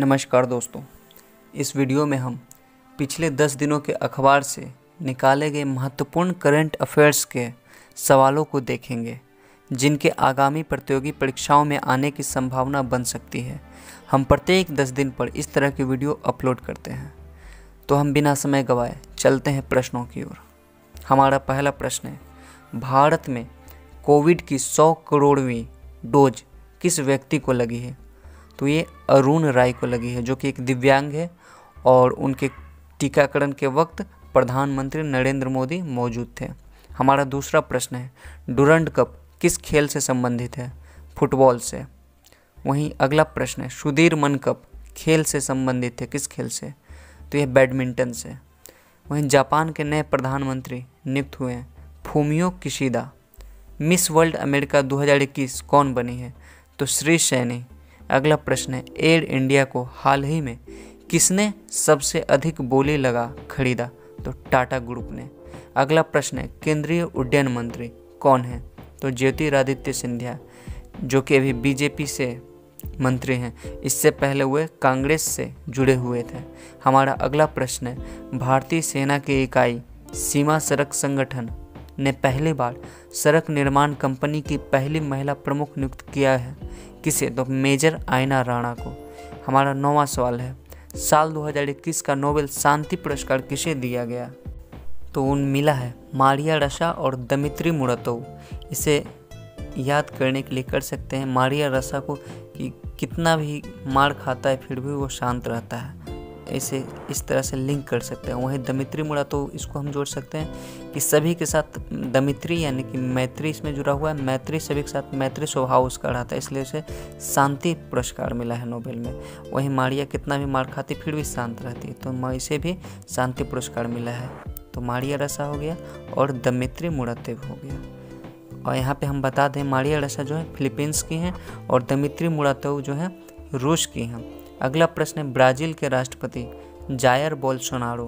नमस्कार दोस्तों, इस वीडियो में हम पिछले 10 दिनों के अखबार से निकाले गए महत्वपूर्ण करंट अफेयर्स के सवालों को देखेंगे जिनके आगामी प्रतियोगी परीक्षाओं में आने की संभावना बन सकती है। हम प्रत्येक 10 दिन पर इस तरह की वीडियो अपलोड करते हैं। तो हम बिना समय गवाए चलते हैं प्रश्नों की ओर। हमारा पहला प्रश्न है, भारत में कोविड की 100 करोड़वीं डोज किस व्यक्ति को लगी है? तो ये अरुण राय को लगी है, जो कि एक दिव्यांग है और उनके टीकाकरण के वक्त प्रधानमंत्री नरेंद्र मोदी मौजूद थे। हमारा दूसरा प्रश्न है, डुरंड कप किस खेल से संबंधित है? फुटबॉल से। वहीं अगला प्रश्न है, सुदीरमन कप खेल से संबंधित है, किस खेल से? तो यह बैडमिंटन से। वहीं जापान के नए प्रधानमंत्री नियुक्त हुए हैं Fumio Kishida. Miss World America 2021 कौन बनी है? तो श्री सैनी। अगला प्रश्न है, एयर इंडिया को हाल ही में किसने सबसे अधिक बोली लगा खरीदा? तो टाटा ग्रुप ने। अगला प्रश्न है, केंद्रीय उड्डयन मंत्री कौन है? तो ज्योतिरादित्य सिंधिया, जो कि अभी बीजेपी से मंत्री हैं। इससे पहले वे कांग्रेस से जुड़े हुए थे। हमारा अगला प्रश्न है, भारतीय सेना की इकाई सीमा सड़क संगठन ने पहली बार सड़क निर्माण कंपनी की पहली महिला प्रमुख नियुक्त किया है, किसे? तो मेजर आयना राणा को। हमारा 9वां सवाल है, साल 2021 का नोबेल शांति पुरस्कार किसे दिया गया? तो उन मिला है मारिया रसा और दमित्री मुरातोव। इसे याद करने के लिए कर सकते हैं मारिया रसा को कि कितना भी मार खाता है फिर भी वो शांत रहता है, इसे इस तरह से लिंक कर सकते हैं। वहीं दमित्री मुरातोव, इसको हम जोड़ सकते हैं कि सभी के साथ दमित्री यानी कि मैत्री इसमें जुड़ा हुआ है, मैत्री सभी के साथ मैत्री स्वभाव उसका रहा था, इसलिए उसे शांति पुरस्कार मिला है नोबेल में। वहीं मारिया कितना भी मार खाती फिर भी शांत रहती है, तो इसे भी शांति पुरस्कार मिला है। तो मारिया रसा हो गया और दमित्री मुरातोव हो गया। और यहाँ पे हम बता दें, मारिया रसा जो है फिलीपींस की हैं और दमित्री मुरातोव जो है रूस की हैं। अगला प्रश्न है, ब्राज़ील के राष्ट्रपति जायर बोल्सोनारो।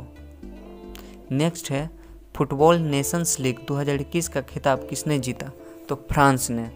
नेक्स्ट है, फुटबॉल नेशंस लीग 2021 का खिताब किसने जीता? तो फ्रांस ने।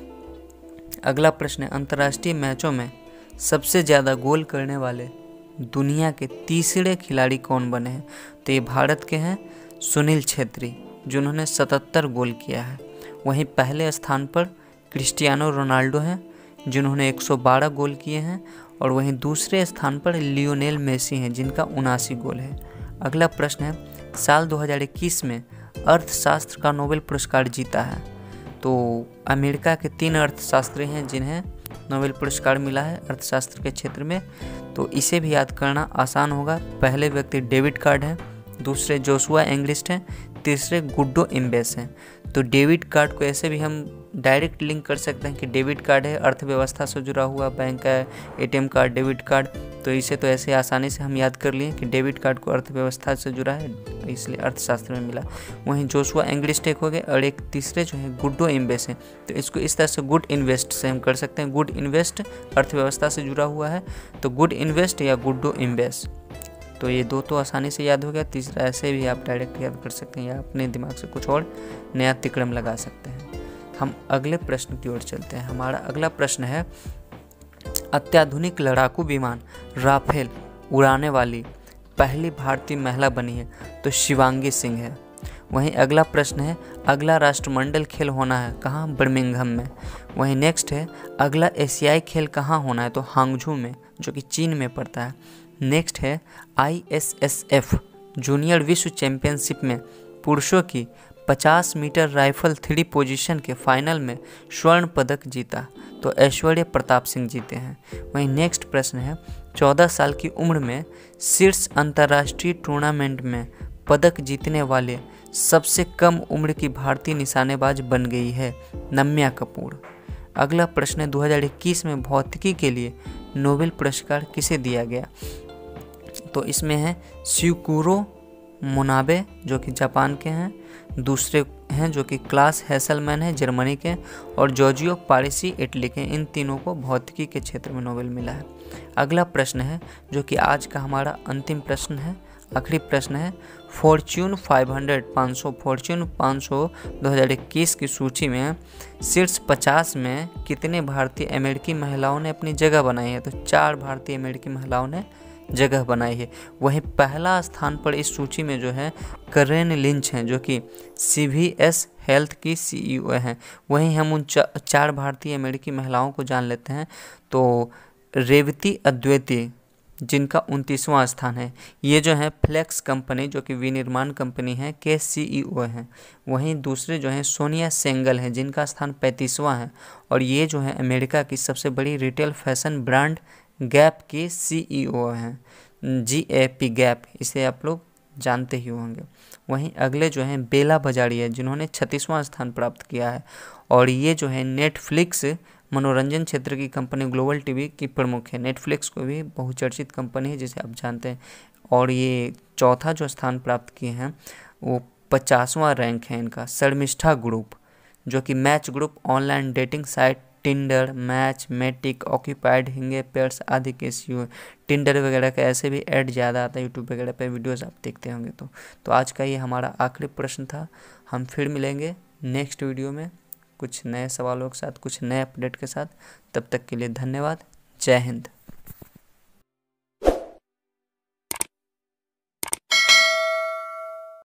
अगला प्रश्न है, अंतर्राष्ट्रीय मैचों में सबसे ज़्यादा गोल करने वाले दुनिया के तीसरे खिलाड़ी कौन बने हैं? तो ये भारत के हैं सुनील छेत्री, जिन्होंने 77 गोल किया है। वहीं पहले स्थान पर क्रिस्टियानो रोनाल्डो हैं, जिन्होंने 112 गोल किए हैं। और वहीं दूसरे स्थान पर लियोनेल मेसी हैं, जिनका 79 गोल है। अगला प्रश्न है, साल 2021 में अर्थशास्त्र का नोबेल पुरस्कार जीता है। तो अमेरिका के 3 अर्थशास्त्री हैं जिन्हें नोबेल पुरस्कार मिला है अर्थशास्त्र के क्षेत्र में। तो इसे भी याद करना आसान होगा। पहले व्यक्ति डेविड कार्ड हैं, दूसरे जोशुआ एंग्लिस्ट हैं, तीसरे गुड्डो इम्बेस हैं। तो डेविड कार्ड को ऐसे भी हम डायरेक्ट लिंक कर सकते हैं कि डेबिट कार्ड है अर्थव्यवस्था से जुड़ा हुआ, बैंक का एटीएम कार्ड डेबिट कार्ड। तो इसे तो ऐसे आसानी से हम याद कर लिए कि डेबिट कार्ड को अर्थव्यवस्था से जुड़ा है, इसलिए अर्थशास्त्र में मिला। वहीं जोशुआ एंग्लिस्ट एक हो गए और एक तीसरे जो है गुड्डो इम्बेस है। तो इसको इस तरह से गुड इन्वेस्ट से हम कर सकते हैं। गुड इन्वेस्ट अर्थव्यवस्था से जुड़ा हुआ है, तो गुड इन्वेस्ट या गुड्डो इम्बेस। तो ये दो तो आसानी से याद हो गया, तीसरा ऐसे भी आप डायरेक्ट याद कर सकते हैं या अपने दिमाग से कुछ और नया तिक्रम लगा सकते हैं। हम अगले प्रश्न की ओर चलते हैं। हमारा अगला प्रश्न है, अत्याधुनिक लड़ाकू विमान राफेल उड़ाने वाली पहली भारतीय महिला बनी है? तो शिवांगी सिंह है। वहीं अगला प्रश्न है, अगला राष्ट्रमंडल खेल होना है कहाँ? बर्मिंघम में। वहीं नेक्स्ट है, अगला एशियाई खेल कहाँ होना है? तो हांगझू में, जो कि चीन में पड़ता है। नेक्स्ट है, ISSF जूनियर विश्व चैंपियनशिप में पुरुषों की 50 मीटर राइफल 3 पोजीशन के फाइनल में स्वर्ण पदक जीता? तो ऐश्वर्य प्रताप सिंह जीते हैं। वहीं नेक्स्ट प्रश्न है, 14 साल की उम्र में शीर्ष अंतर्राष्ट्रीय टूर्नामेंट में पदक जीतने वाले सबसे कम उम्र की भारतीय निशानेबाज बन गई है नम्या कपूर। अगला प्रश्न है, 2021 में भौतिकी के लिए नोबेल पुरस्कार किसे दिया गया? तो इसमें है शिकुरो मोनाबे, जो कि जापान के हैं, दूसरे हैं जो कि क्लास हैसलमैन है जर्मनी के, और जॉर्जियो पारिसी इटली के। इन तीनों को भौतिकी के क्षेत्र में नोबेल मिला है। अगला प्रश्न है, जो कि आज का हमारा अंतिम प्रश्न है, आखिरी प्रश्न है, फॉर्च्यून 500 फॉर्च्यून 500 2021 की सूची में शीर्ष 50 में कितने भारतीय अमेरिकी महिलाओं ने अपनी जगह बनाई है? तो 4 भारतीय अमेरिकी महिलाओं ने जगह बनाई है। वहीं पहला स्थान पर इस सूची में जो है करेन लिंच हैं, जो कि CVS हेल्थ की CEO हैं। वहीं हम उन 4 भारतीय अमेरिकी महिलाओं को जान लेते हैं। तो रेवती अद्वैती, जिनका 29वां स्थान है, ये जो है फ्लेक्स कंपनी, जो कि विनिर्माण कंपनी है, के CEO हैं। वहीं दूसरे जो हैं सोनिया सेंगल हैं, जिनका स्थान 35वां है, और ये जो है अमेरिका की सबसे बड़ी रिटेल फैशन ब्रांड गैप की CEO हैं, GAP गैप, इसे आप लोग जानते ही होंगे। वहीं अगले जो हैं बेला बजाड़िया, जिन्होंने 36वां स्थान प्राप्त किया है, और ये जो है नेटफ्लिक्स मनोरंजन क्षेत्र की कंपनी ग्लोबल टीवी की प्रमुख है। नेटफ्लिक्स को भी बहुचर्चित कंपनी है, जिसे आप जानते हैं। और ये चौथा जो स्थान प्राप्त किए हैं वो 50वां रैंक है इनका। शर्मिष्ठा ग्रुप, जो कि Match Group online dating site Tinder, Match, Meetic, OkCupid, Hinge Pairs आदि के CEO। टिंडर वगैरह का ऐसे भी ऐड ज़्यादा आता है यूट्यूब वगैरह पे, वीडियोस आप देखते होंगे। तो आज का ये हमारा आखिरी प्रश्न था। हम फिर मिलेंगे नेक्स्ट वीडियो में कुछ नए सवालों के साथ, कुछ नए अपडेट के साथ। तब तक के लिए धन्यवाद। जय हिंद।